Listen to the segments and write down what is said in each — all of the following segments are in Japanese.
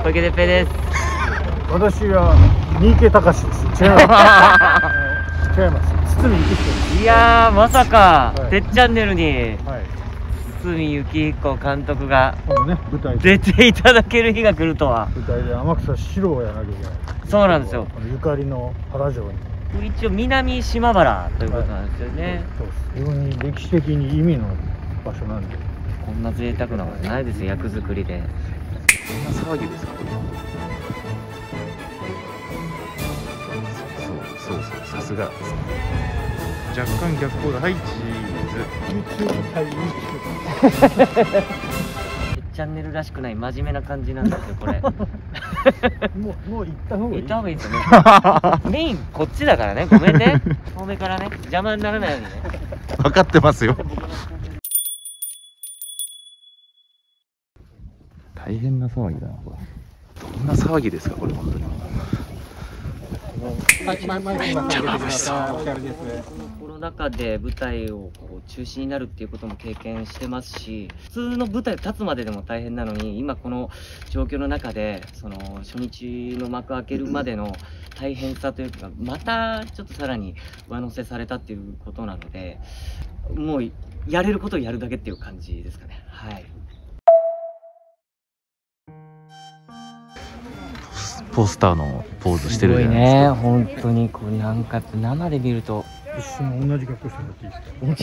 小池徹平です。 私は三池隆です。違います。違います。堤幸彦です。 いやー、まさか、 はいてっチャンネルにはい。 堤幸彦監督が今度ね、舞台出ていただける日が来るとは。 舞台で天草四郎をやらなきゃいけない。 そうなんですよ。 ゆかりの原城に。 一応南島原ということなんですよね。 そうです。非常に歴史的に意味の場所なんで。 こんな贅沢なことないですよ、役作りで。 こんな騒ぎですか。そうさすが若干逆光だ。はい、チーズ YouTube 対 YouTube。 チャンネルらしくない真面目な感じなんですよこれ。 もう行った方がいい。 行った方がいいですよね。メインこっちだからね。ごめんね。遠目からね、邪魔にならないようにね。 分かってますよ。大変な騒ぎだなこれ。どんな騒ぎですかこれ本当に。めっちゃ眩しそう。 コロナ禍で舞台をこう中止になるっていうことも経験してますし、普通の舞台立つまででも大変なのに、今この状況の中でその初日の幕開けるまでの大変さというか、またちょっとさらに上乗せされたっていうことなので、もうやれることをやるだけっていう感じですかね。はい。 ポスターのポーズしてるじゃないですか。 すごいね、本当にこうなんか生で見ると。 一瞬同じ格好してもらっていい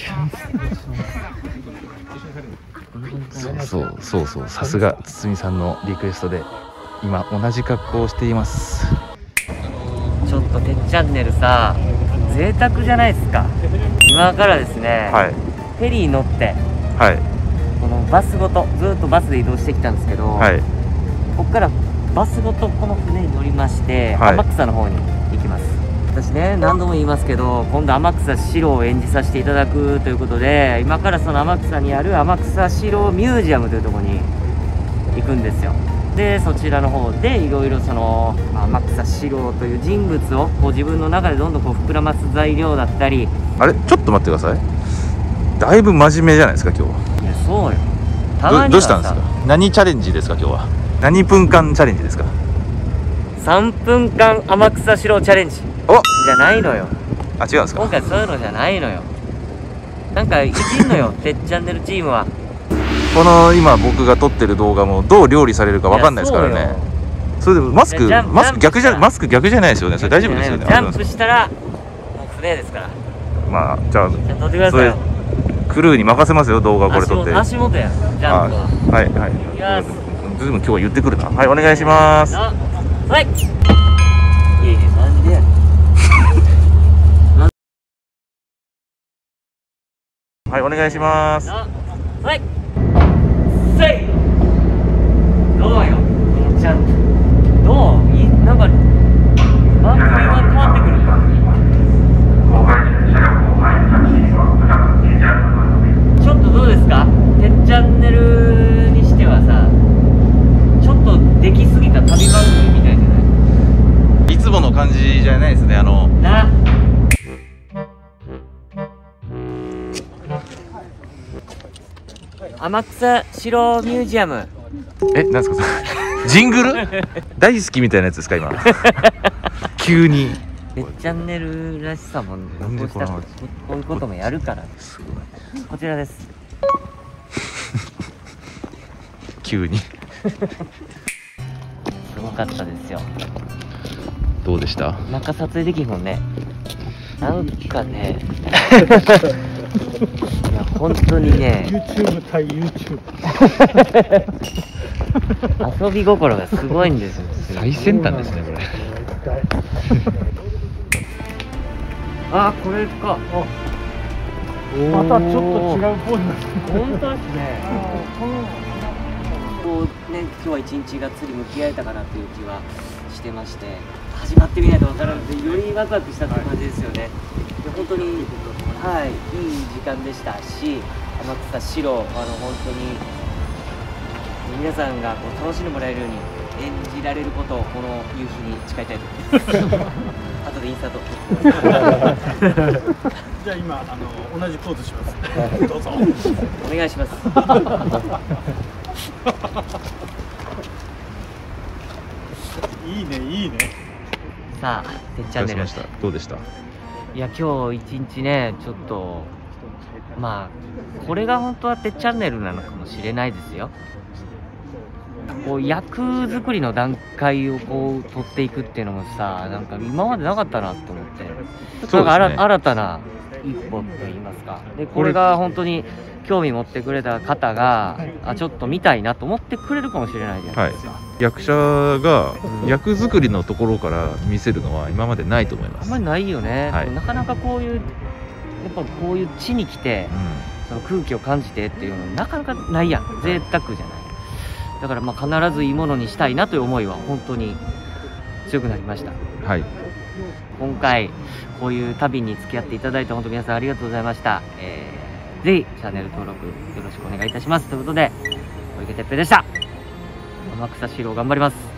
ですか。 そうさすが堤さんのリクエストで今同じ格好をしています。 ちょっとてっチャンネルさ、贅沢じゃないですか。今からですね、 はい、 フェリー乗ってはい、 このバスごとずっとバスで移動してきたんですけど、 はい、 ここからバスごとこの船に乗りまして、 はい、 天草の方に行きます。私ね、何度も言いますけど、今度天草四郎を演じさせていただくということで、今からその天草にある天草四郎ミュージアムというところに行くんですよ。でそちらの方でいろいろその天草四郎という人物をこう自分の中でどんどんこう膨らます材料だったり。 あれちょっと待ってください。だいぶ真面目じゃないですか今日は。 いやそうよ。たまにはさ、 どうしたんですか。何チャレンジですか今日は。何分間チャレンジですか。 3分間天草四郎チャレンジおじゃないのよ。 あ、違うんですか。 今回そういうのじゃないのよ。なんかいじんのよてっチャンネルチームは。 この今僕が撮ってる動画もどう料理されるかわかんないですからね。それでマスク逆じゃないですよね。それ大丈夫ですよね。 ジャンプしたらもう船ですから。 まあじゃあ撮ってくださいよ。 クルーに任せますよ動画これ撮って。 足元やジャンプは。 はいはい。 いきます。 ずいぶん今日は言ってくるな。はい、お願いします。 はい。いやいや、なんでやねん。 はい、お願いします。 はい。せい。どうよ、このちゃん。どう？なんか番組が変わってくる。ちょっとどうですか？てっチャンネルにしてはさ、ちょっとできすぎた旅番組みたいじゃない？ いつもの感じじゃないですね。 な。天草四郎ミュージアム。 なんですかそれ。ジングル大好きみたいなやつですか今。急に。 てっチャンネルらしさも残したこういうこともやるから。こちらです。 急に。 すごかったですよ。 どうでした？ 中撮影できんもんね。なんかね。いや本当にね。 YouTube 対 YouTube。 遊び心がすごいんですよ。 最先端ですねこれ。 あ、これか。 またちょっと違うポーズですね。 本当ですね。こうね、今日は一日がっつり向き合えたかなっていう気はしてまして、始まってみないとわからなくてよりワクワクしたって感じですよね。で本当にはい、いい時間でしたし、天草四郎本当に皆さんがこう楽しんでもらえるように演じられることをこの夕日に誓いたいと思います。後でインサート。 じゃあ今同じポーズします。どうぞ。 お願いします。 いいねいいね。 さあてっチャンネル、 どうでした？ いや今日一日ねちょっとまあこれが本当はてっチャンネルなのかもしれないですよ。こう役作りの段階をこう取っていくっていうのもさ、なんか今までなかったなと思って、なんか新たな一歩といいますか、でこれが本当に興味持ってくれた方がちょっと見たいなと思ってくれるかもしれないじゃないですか。 役者が役作りのところから見せるのは今までないと思います。 あんまりないよね、 はい、 なかなかこういうやっぱこういう地に来て、その空気を感じてっていうのなかなかないやん、贅沢じゃない。だからまあ必ずいいものにしたいなという思いは本当に強くなりました。 はい、 今回こういう旅に付き合っていただいて本当皆さんありがとうございました。ぜひチャンネル登録よろしくお願いいたします。ということで小池徹平でした。天草四郎頑張ります。